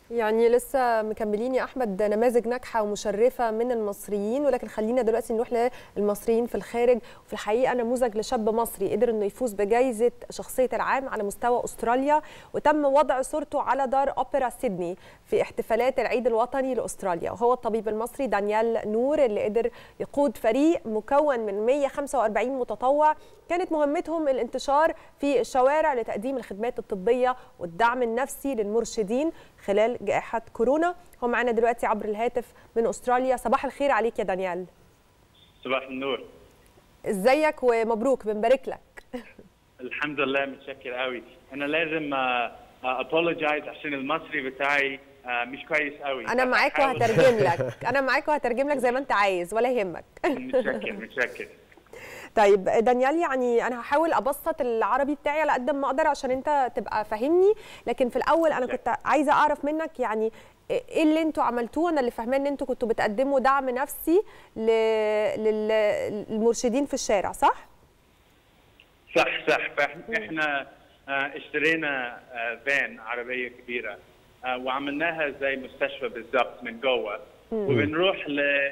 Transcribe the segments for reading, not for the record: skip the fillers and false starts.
يعني لسه مكملين يا احمد نماذج ناجحه ومشرفه من المصريين، ولكن خلينا دلوقتي نروح للمصريين في الخارج. وفي الحقيقه نموذج لشاب مصري قدر انه يفوز بجائزه شخصيه العام على مستوى استراليا، وتم وضع صورته على دار اوبرا سيدني في احتفالات العيد الوطني لاستراليا. وهو الطبيب المصري دانيال نور اللي قدر يقود فريق مكون من 145 متطوع كانت مهمتهم الانتشار في الشوارع لتقديم الخدمات الطبيه والدعم النفسي للمرشدين خلال جائحة كورونا. هو معنا دلوقتي عبر الهاتف من أستراليا. صباح الخير عليك يا دانيال. صباح النور. ازيك ومبروك، بنبارك لك. الحمد لله، متشكر قوي. أنا لازم أبولوجايز عشان المصري بتاعي مش كويس قوي. أنا معاك وهترجم لك، أنا معاك وهترجم لك زي ما أنت عايز ولا يهمك. متشكر. طيب دانيال، يعني انا هحاول ابسط العربي بتاعي على قد ما اقدر عشان انت تبقى فاهمني، لكن في الاول انا كنت عايزه اعرف منك يعني ايه اللي انتوا عملتوه. انا اللي فاهماه ان انتوا كنتوا بتقدموا دعم نفسي للمرشدين في الشارع، صح؟ صح. فاحنا اشترينا فان عربيه كبيره وعملناها زي مستشفى بالضبط من جوه، وبنروح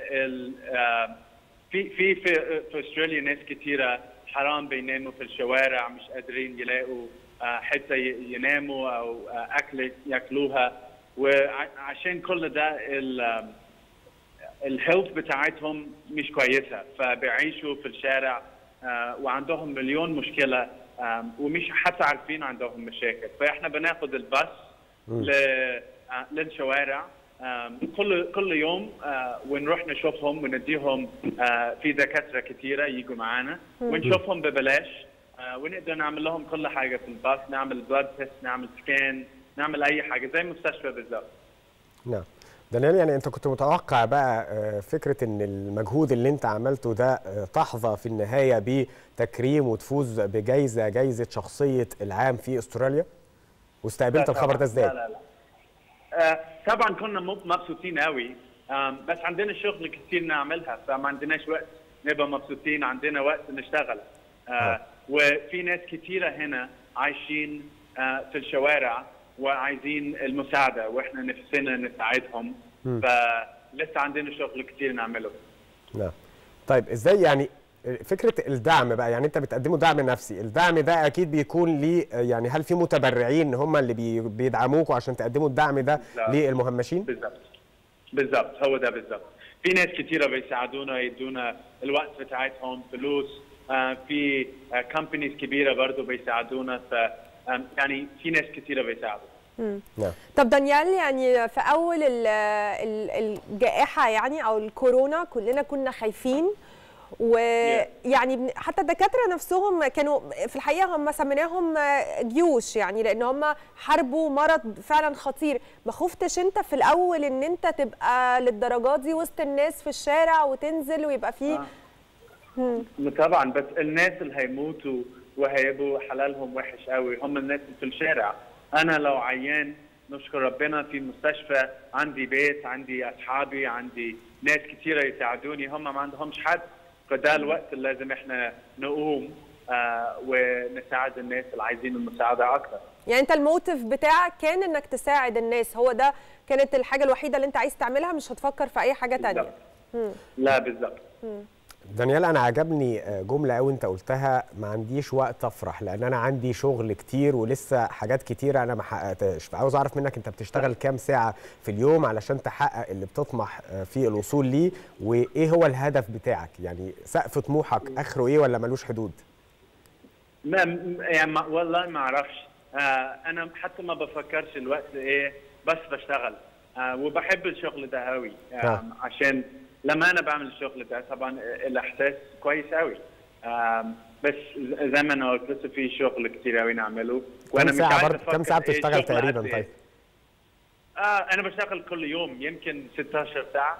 في استراليا ناس كثيره حرام بيناموا في الشوارع، مش قادرين يلاقوا حتى يناموا او اكل ياكلوها، وعشان كل ده الهيلث بتاعتهم مش كويسه، فبيعيشوا في الشارع وعندهم مليون مشكله ومش حتى عارفين عندهم مشاكل. فاحنا بناخد الباص للشوارع كل يوم ونروح نشوفهم ونديهم في دكاتره كثيره يجوا معانا ونشوفهم ببلاش، ونقدر نعمل لهم كل حاجه في الباص، نعمل بلاد تيست، نعمل سكان، نعمل اي حاجه زي مستشفى بالظبط. نعم. دانيال، يعني انت كنت متوقع بقى فكره ان المجهود اللي انت عملته ده تحظى في النهايه بتكريم وتفوز جايزه شخصيه العام في استراليا؟ واستقبلت الخبر ده ازاي؟ لا. طبعا كنا مبسوطين قوي، بس عندنا شغل كتير نعملها، فما عندناش وقت نبقى مبسوطين، عندنا وقت نشتغل. وفي ناس كتيرة هنا عايشين في الشوارع وعايزين المساعدة، واحنا نفسنا نساعدهم، فلسه عندنا شغل كتير نعمله. نعم. طيب ازاي يعني فكرة الدعم بقى؟ يعني انت بتقدموا دعم نفسي، الدعم ده اكيد بيكون ليه يعني هل في متبرعين هم اللي بيدعموكوا عشان تقدموا الدعم ده للمهمشين؟ بالظبط هو ده بالظبط. في ناس كتيرة بيساعدونا، يدونا الوقت بتاعتهم، فلوس، في كومبانيز كبيرة برضو بيساعدونا، ف يعني في ناس كتيرة بيساعدوا. طب دانيال، يعني في اول الجائحة يعني او الكورونا كلنا كنا خايفين، ويعني حتى الدكاتره نفسهم كانوا في الحقيقه هم سميناهم جيوش، يعني لان هم حاربوا مرض فعلا خطير. ما خفتش انت في الاول ان انت تبقى للدرجات دي وسط الناس في الشارع وتنزل ويبقى فيه طبعا، بس الناس اللي هيموتوا وهيبقوا حلالهم وحش قوي هم الناس اللي في الشارع. انا لو عيان نشكر ربنا في مستشفى، عندي بيت، عندي اصحابي، عندي ناس كثيره يساعدوني، هم ما عندهمش حد، فده الوقت اللي لازم احنا نقوم ونساعد الناس اللي عايزين المساعده اكثر. يعني انت الموتيف بتاعك كان انك تساعد الناس، هو ده كانت الحاجه الوحيده اللي انت عايز تعملها، مش هتفكر في اي حاجه ثانيه؟ لا بالظبط. دانيال، انا عجبني جمله قوي انت قلتها، ما عنديش وقت افرح لان انا عندي شغل كتير ولسه حاجات كتيره انا ما حققتهاش. فعاوز اعرف منك انت بتشتغل كام ساعه في اليوم علشان تحقق اللي بتطمح في الوصول ليه، وايه هو الهدف بتاعك؟ يعني سقف طموحك اخره ايه ولا ملوش حدود؟ يعني والله ما اعرفش، انا حتى ما بفكرش الوقت ايه، بس بشتغل وبحب الشغل ده قوي، عشان لما انا بعمل الشغل ده طبعا الاحساس كويس قوي، بس زي ما انا قلت لسه في شغل كتير قوي نعمله. وانا مش عايز افكر كم ساعه بتشتغل تقريبا؟ طيب انا بشتغل كل يوم يمكن 16 ساعه.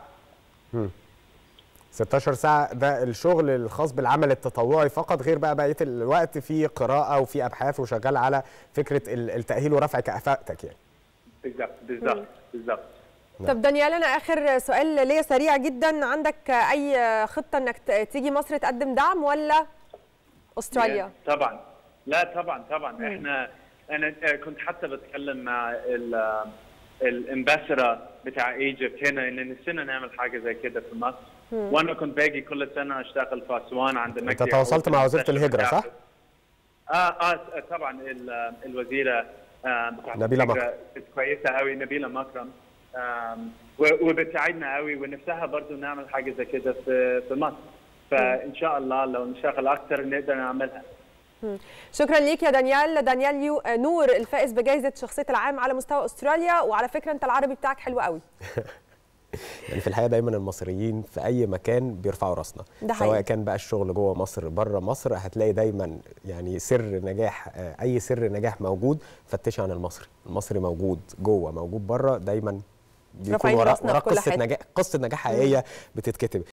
16 ساعه ده الشغل الخاص بالعمل التطوعي فقط، غير بقى بقيه الوقت في قراءه وفي ابحاث وشغال على فكره التاهيل ورفع كفاءتك يعني. بالظبط. طب دانيال، انا اخر سؤال ليا سريع جدا، عندك اي خطه انك تيجي مصر تقدم دعم ولا استراليا؟ طبعا، لا طبعا. انا كنت حتى بتكلم مع الامباسرة بتاع ايجيبت هنا، ان نسينا نعمل حاجه زي كده في مصر. وانا كنت باجي كل سنه اشتغل في اسوان عند انت تواصلت مع وزيره الهجره صح؟ طبعا الوزيره نبيله مكرم كويسه قوي، نبيله مكرم، وبتساعدنا قوي، ونفسها برضو نعمل حاجه زي كده في مصر. فان شاء الله لو نشتغل اكثر نقدر نعملها. شكرا ليك يا دانيال نور، الفائز بجائزه شخصيه العام على مستوى استراليا. وعلى فكره انت العربي بتاعك حلو قوي. يعني في الحقيقه دايما المصريين في اي مكان بيرفعوا راسنا، سواء كان بقى الشغل جوه مصر بره مصر، هتلاقي دايما يعني سر نجاح، اي سر نجاح موجود فتش عن المصري. المصري موجود جوه موجود بره، دايما بيكون ورا قصه نجاح حقيقيه بتتكتب.